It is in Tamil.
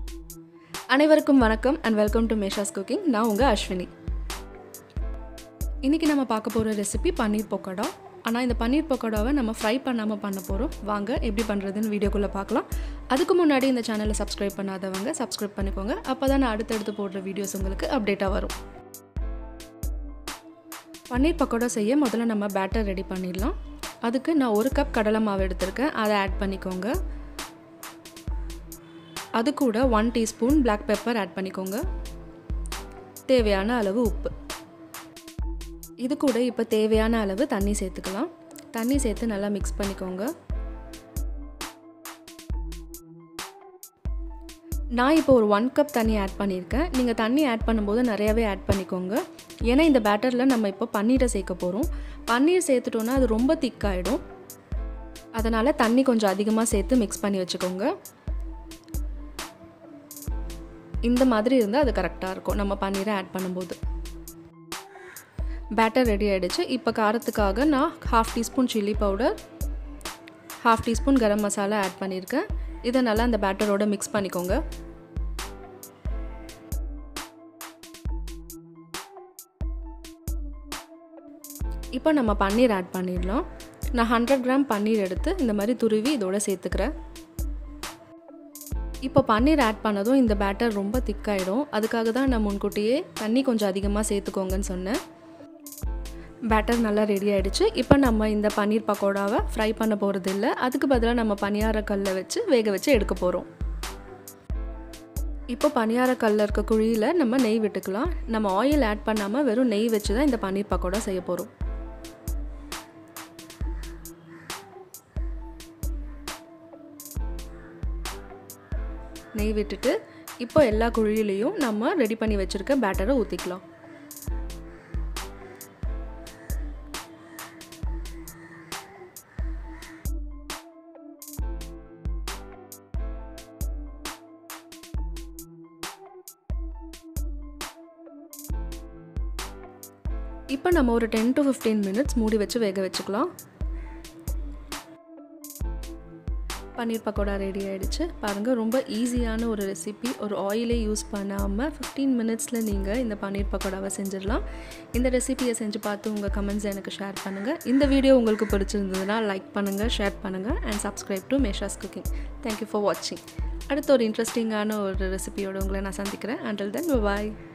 அனைவருக்கும் வணக்கம் and welcome to Mesha's Cooking. நான் உங்க அஸ்வினி. இன்னைக்கு நம்ம பார்க்க போற ரெசிபி பன்னீர் பக்கோடா. ஆனா இந்த பன்னீர் பக்கோடாவை நம்ம ஃப்ரை பண்ணாம பண்ண போறோம். வாங்க எப்படி பண்றதுன்னு வீடியோக்குள்ள பார்க்கலாம். அதுக்கு முன்னாடி இந்த சேனலை சப்ஸ்கிரைப் பண்ணாதவங்க சப்ஸ்கிரைப் பண்ணிக்கோங்க. அப்பதான் நான் அடுத்து போடுற வீடியோஸ் உங்களுக்கு அப்டேட்டா வரும். பன்னீர் பக்கோடா செய்ய முதல்ல நம்ம பேட்டர் ரெடி பண்ணிடலாம். அதுக்கு நான் 1 கப் கடலை மாவு எடுத்துர்க்கேன். அதை ஆட் பண்ணிக்கோங்க. அது கூட 1 டீஸ்பூன் black pepper ஆட் பண்ணிக்கோங்க. தேவையான அளவு உப்பு. இது கூட இப்போ தேவையான அளவு தண்ணி சேர்த்துக்கலாம். தண்ணி சேர்த்து நல்லா மிக்ஸ் பண்ணிக்கோங்க. நான் இப்போ ஒரு 1 கப் தண்ணி ஆட் பண்ணியிருக்கேன். நீங்கள் தண்ணி ஆட் பண்ணும்போது நிறையவே ஆட் பண்ணிக்கோங்க. ஏன்னா இந்த பேட்டரில் நம்ம இப்போ பன்னீரை சேர்க்க போகிறோம். பன்னீர் சேர்த்துட்டோன்னா அது ரொம்ப திக்காயிடும். அதனால் தண்ணி கொஞ்சம் அதிகமாக சேர்த்து மிக்ஸ் பண்ணி வச்சுக்கோங்க. இந்த மாதிரி இருந்தால் அது கரெக்டாக இருக்கும் நம்ம பன்னீரை ஆட் பண்ணும்போது. பேட்டர் ரெடி ஆகிடுச்சு. இப்போ காரத்துக்காக நான் 1/2 teaspoon chilli powder, 1/2 teaspoon garam masala add பண்ணியிருக்கேன். இதை நல்லா அந்த பேட்டரோட மிக்ஸ் பண்ணிக்கோங்க. இப்போ நம்ம பன்னீர் ஆட் பண்ணிடலாம். நான் 100 கிராம் பன்னீர் எடுத்து இந்த மாதிரி துருவி இதோட சேர்த்துக்கிறேன். இப்போ பன்னீர் ஆட் பண்ணதும் இந்த பேட்டர் ரொம்ப திக்காயிடும். அதுக்காக தான் நான் முன்கூட்டியே தண்ணி கொஞ்சம் அதிகமாக சேர்த்துக்கோங்கன்னு சொன்னேன். பேட்டர் நல்லா ரெடி ஆகிடுச்சு. இப்போ நம்ம இந்த பன்னீர் பக்கோடாவை ஃப்ரை பண்ண போகிறது இல்லை. அதுக்கு பதிலாக நம்ம பனியாரக்கல்லை வச்சு வேக வச்சு எடுக்க போகிறோம். இப்போ பனியாரக்கல்லில் இருக்க குழியில் நம்ம நெய் விட்டுக்கலாம். நம்ம ஆயில் ஆட் பண்ணாமல் வெறும் நெய் வச்சு தான் இந்த பன்னீர் பக்கோடா செய்ய போகிறோம். நெய் விட்டுட்டு இப்போ எல்லா குழியிலையும் நம்ம ரெடி பண்ணி வச்சுருக்க பேட்டரை ஊற்றிக்கலாம். இப்போ நம்ம ஒரு 10 to 15 மினிட்ஸ் மூடி வச்சு வேக வச்சுக்கலாம். பன்னீர் பக்கோடா ரெடி ஆகிடுச்சு. பாருங்கள், ரொம்ப ஈஸியான ஒரு ரெசிபி. ஒரு ஆயிலே யூஸ் பண்ணாமல் 15 மினிட்ஸில் நீங்கள் இந்த பன்னீர் பக்கோடாவை செஞ்சிடலாம். இந்த ரெசிபியை செஞ்சு பார்த்து உங்கள் கமெண்ட்ஸை எனக்கு ஷேர் பண்ணுங்கள். இந்த வீடியோ உங்களுக்கு பிடிச்சிருந்ததுன்னா லைக் பண்ணுங்கள், ஷேர் பண்ணுங்கள் and subscribe to Mesha's cooking. Thank you for வாட்சிங். அடுத்த ஒரு இன்ட்ரெஸ்டிங்கான ஒரு ரெசிபியோடு உங்களை நான் சந்திக்கிறேன். until then, bye.